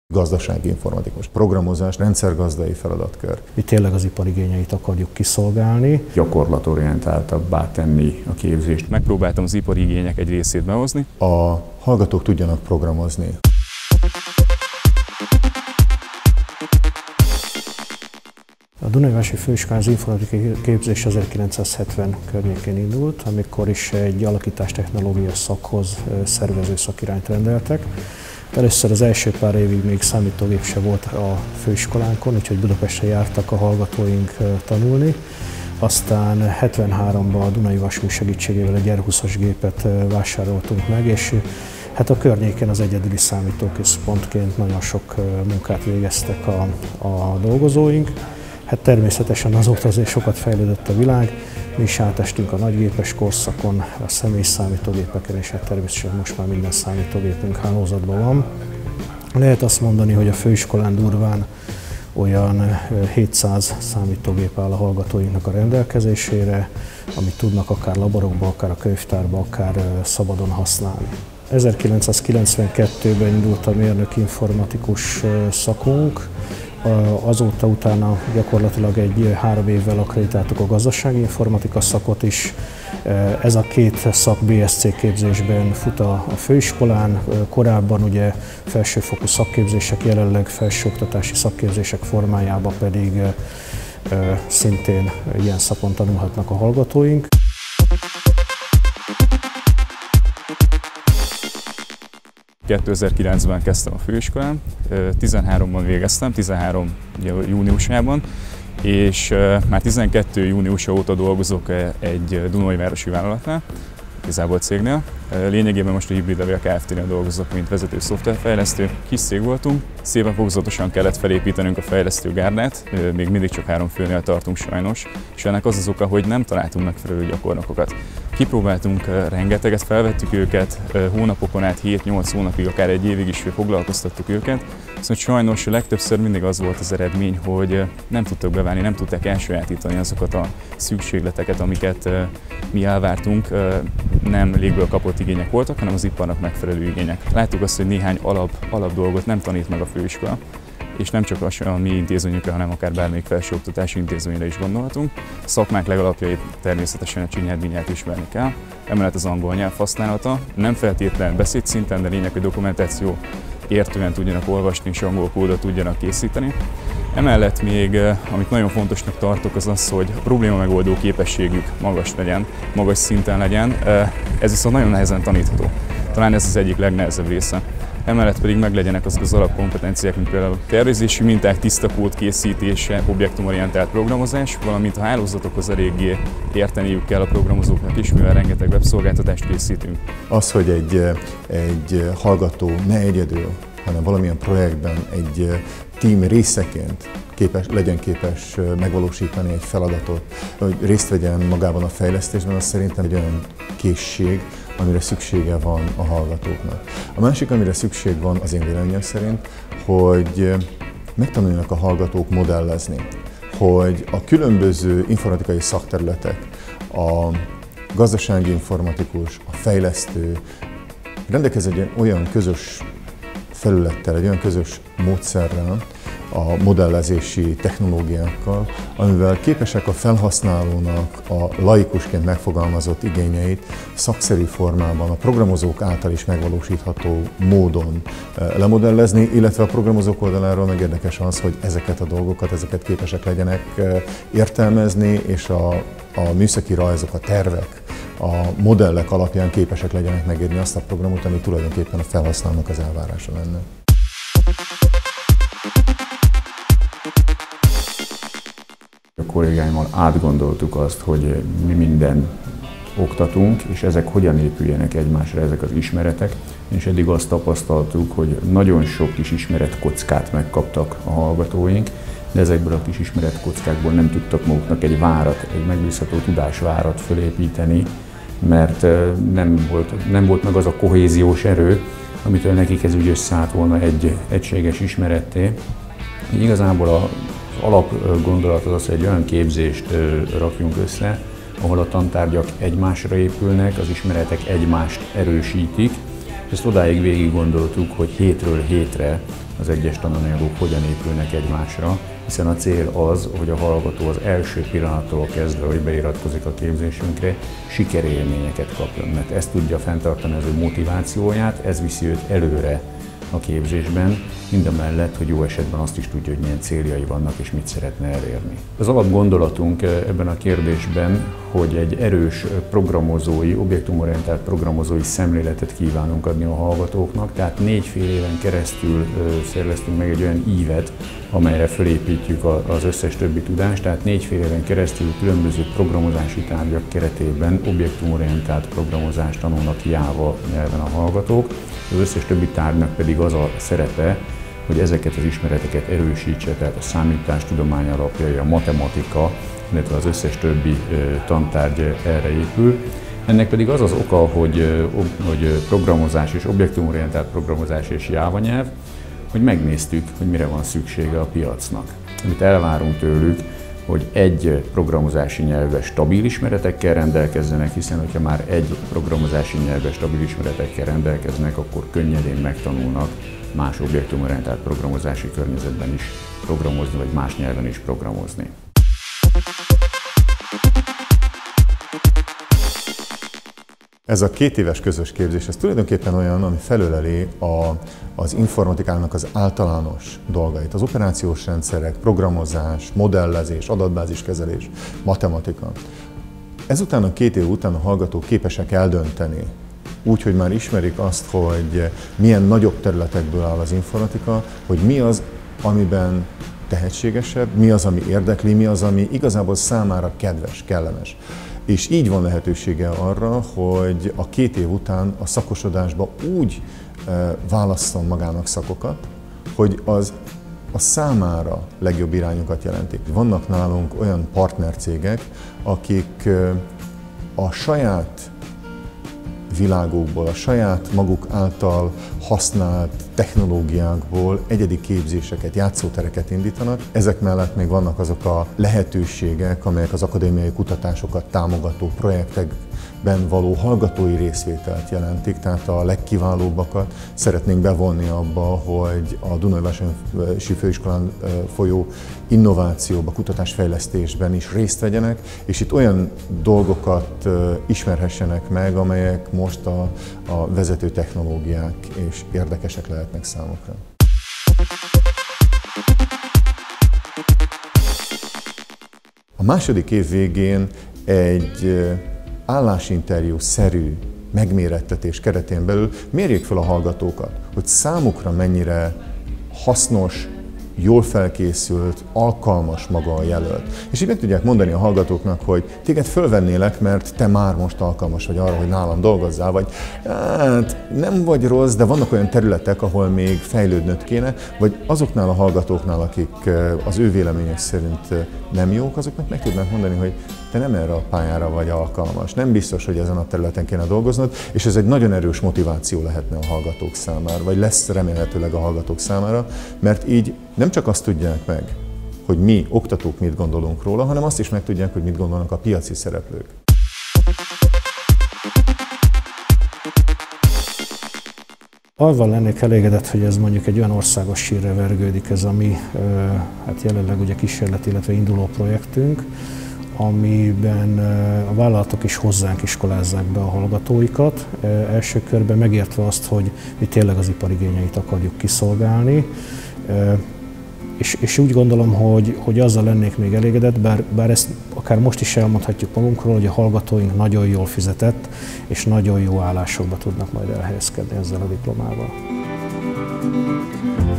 Gazdasági informatikus, programozás, rendszergazdai feladatkör. Mi tényleg az ipar igényeit akarjuk kiszolgálni. Gyakorlatorientáltabbá tenni a képzést. Megpróbáltam az ipari igények egy részét behozni. A hallgatók tudjanak programozni. A Dunajvárosi Főiskolán az informatikai képzés 1970 környékén indult, amikor is egy alakítástechnológia szakhoz szervező szakirányt rendeltek. Először az első pár évig még számítógép se volt a főiskolánkon, úgyhogy Budapestre jártak a hallgatóink tanulni. Aztán 73-ban a Dunai Vasúly segítségével egy R20-as gépet vásároltunk meg, és hát a környéken az egyedüli számítóközpontként nagyon sok munkát végeztek a dolgozóink. Hát természetesen azóta azért sokat fejlődött a világ, mi is átestünk a nagygépes korszakon, a személyi számítógépeken, és hát természetesen most már minden számítógépünk hálózatban van. Lehet azt mondani, hogy a főiskolán durván olyan 700 számítógép áll a hallgatóinknak a rendelkezésére, amit tudnak akár laborokba, akár a könyvtárba, akár szabadon használni. 1992-ben indult a mérnöki informatikus szakunk, azóta utána gyakorlatilag egy 3 évvel akkreditáltuk a gazdasági informatika szakot is. Ez a két szak BSc képzésben fut a főiskolán, korábban ugye felsőfokú szakképzések, jelenleg felsőoktatási szakképzések formájában pedig szintén ilyen szakon tanulhatnak a hallgatóink. – 2009-ben kezdtem a főiskolán, 13-ban végeztem, 13 júniusában, és már 12 júniusa óta dolgozok egy dunajvárosi vállalatnál, igazából cégnél. Lényegében most a Hybrid Levél Kft-nél dolgozok, mint vezető szoftverfejlesztő. Kis cég voltunk, szépen fokozatosan kellett felépítenünk a fejlesztőgárdát, még mindig csak 3 főnél tartunk sajnos, és ennek az az oka, hogy nem találtunk megfelelő gyakornokokat. Kipróbáltunk rengeteget, felvettük őket, hónapokon át 7-8 hónapig, akár egy évig is foglalkoztattuk őket, viszont sajnos legtöbbször mindig az volt az eredmény, hogy nem tudtak beválni, nem tudták elsajátítani azokat a szükségleteket, amiket mi elvártunk, nem légből kapott igények voltak, hanem az iparnak megfelelő igények. Láttuk azt, hogy néhány alap dolgot nem tanít meg a főiskola, és nem csak a mi intézményünkre, hanem akár bármelyik felsőoktatási intézményre is gondolhatunk. A szakmák legalapjait természetesen a csínyát ismerni kell, emellett az angol nyelv használata, nem feltétlenül beszédszinten, de lényeg, hogy dokumentáció értően tudjanak olvasni és angol kódot tudjanak készíteni. Emellett még, amit nagyon fontosnak tartok, az az, hogy a probléma megoldó képességük magas legyen, magas szinten legyen. Ez viszont nagyon nehezen tanítható. Talán ez az egyik legnehezebb része. Emellett pedig meglegyenek azok az alapkompetenciák, mint például tervezési minták, tiszta kód készítése, objektumorientált programozás, valamint a hálózatokhoz eléggé érteniük kell a programozóknak is, mivel rengeteg webszolgáltatást készítünk. Az, hogy egy hallgató ne egyedül, hanem valamilyen projektben egy team részeként legyen képes megvalósítani egy feladatot, hogy részt vegyen magában a fejlesztésben, az szerintem egy olyan készség, amire szüksége van a hallgatóknak. A másik, amire szükség van az én véleményem szerint, hogy megtanuljanak a hallgatók modellezni, hogy a különböző informatikai szakterületek, a gazdasági informatikus, a fejlesztő rendelkezzen egy olyan közös felülettel, egy olyan közös módszerrel, a modellezési technológiákkal, amivel képesek a felhasználónak a laikusként megfogalmazott igényeit szakszerű formában, a programozók által is megvalósítható módon lemodellezni, illetve a programozók oldaláról meg érdekes az, hogy ezeket a dolgokat, ezeket képesek legyenek értelmezni, és a műszaki rajzok, a tervek, a modellek alapján képesek legyenek megírni azt a programot, ami tulajdonképpen a felhasználónak az elvárása lenne. A kollégáimmal átgondoltuk azt, hogy mi minden oktatunk, és ezek hogyan épüljenek egymásra, ezek az ismeretek. És eddig azt tapasztaltuk, hogy nagyon sok kis ismeretkockát megkaptak a hallgatóink, de ezekből a kis ismeretkockákból nem tudtak maguknak egy várat, egy megbízható tudásvárat fölépíteni, mert nem volt meg az a kohéziós erő, amitől nekik ez úgy összeállt volna egy egységes ismeretté. Igazából az alapgondolat az, hogy egy olyan képzést rakjunk össze, ahol a tantárgyak egymásra épülnek, az ismeretek egymást erősítik, és ezt odáig végig gondoltuk, hogy hétről hétre az egyes tananyagok hogyan épülnek egymásra, hiszen a cél az, hogy a hallgató az első pillanattól kezdve, hogy beiratkozik a képzésünkre, sikerélményeket kapjon, mert ez tudja fenntartani az ő motivációját, ez viszi őt előre a képzésben, mindamellett, hogy jó esetben azt is tudja, hogy milyen céljai vannak és mit szeretne elérni. Az alapgondolatunk ebben a kérdésben, hogy egy erős programozói, objektumorientált programozói szemléletet kívánunk adni a hallgatóknak, tehát 4 fél éven keresztül szerveztünk meg egy olyan ívet, amelyre felépítjük az összes többi tudást, tehát 4 fél éven keresztül különböző programozási tárgyak keretében objektumorientált programozást tanulnak Java nyelven a hallgatók. Az összes többi tárgynak pedig az a szerepe, hogy ezeket az ismereteket erősítse, tehát a számítástudomány alapjai, a matematika, illetve az összes többi tantárgy erre épül. Ennek pedig az az oka, hogy programozás és objektumorientált programozás és Java nyelv, hogy megnéztük, hogy mire van szüksége a piacnak. Amit elvárunk tőlük, hogy egy programozási nyelvben stabil ismeretekkel rendelkezzenek, hiszen hogyha már egy programozási nyelvben stabil ismeretekkel rendelkeznek, akkor könnyedén megtanulnak más objektumorientált programozási környezetben is programozni, vagy más nyelven is programozni. Ez a 2 éves közös képzés, ez tulajdonképpen olyan, ami felöleli az informatikának az általános dolgait. Az operációs rendszerek, programozás, modellezés, adatbáziskezelés, matematika. Ezután a 2 év után a hallgatók képesek eldönteni, úgy, hogy már ismerik azt, hogy milyen nagyobb területekből áll az informatika, hogy mi az, amiben tehetségesebb, mi az, ami érdekli, mi az, ami igazából számára kedves, kellemes. És így van lehetősége arra, hogy a 2 év után a szakosodásba úgy válasszon magának szakokat, hogy az a számára legjobb irányokat jelentik. Vannak nálunk olyan partnercégek, akik a saját világokból, a saját maguk által használt technológiákból egyedi képzéseket, játszótereket indítanak. Ezek mellett még vannak azok a lehetőségek, amelyek az akadémiai kutatásokat támogató projektekben való hallgatói részvételt jelentik, tehát a legkiválóbbakat szeretnénk bevonni abba, hogy a Dunajvárosi Főiskolán folyó innovációba, kutatásfejlesztésben is részt vegyenek, és itt olyan dolgokat ismerhessenek meg, amelyek most a vezető technológiák és érdekesek lehetnek számukra. A második év végén egy állásinterjú-szerű megmérettetés keretén belül mérjék fel a hallgatókat, hogy számukra mennyire hasznos, jól felkészült, alkalmas maga a jelölt. És így meg tudják mondani a hallgatóknak, hogy téged fölvennélek, mert te már most alkalmas vagy arra, hogy nálam dolgozzál, vagy hát nem vagy rossz, de vannak olyan területek, ahol még fejlődnöd kéne, vagy azoknál a hallgatóknál, akik az ő vélemények szerint nem jók, azoknak meg tudnak mondani, hogy te nem erre a pályára vagy alkalmas, nem biztos, hogy ezen a területen kéne dolgoznod, és ez egy nagyon erős motiváció lehetne a hallgatók számára, vagy lesz remélhetőleg a hallgatók számára, mert így nem csak azt tudják meg, hogy mi, oktatók mit gondolunk róla, hanem azt is megtudják, hogy mit gondolnak a piaci szereplők. Avval lennék elégedett, hogy ez mondjuk egy olyan országos sírre vergődik, ez ami hát jelenleg ugye kísérlet, illetve induló projektünk, amiben a vállalatok is hozzánk iskolázzák be a hallgatóikat, első körben megértve azt, hogy mi tényleg az iparigényeit akarjuk kiszolgálni, és úgy gondolom, hogy azzal lennék még elégedett, bár ezt akár most is elmondhatjuk magunkról, hogy a hallgatóink nagyon jól fizetett és nagyon jó állásokba tudnak majd elhelyezkedni ezzel a diplomával.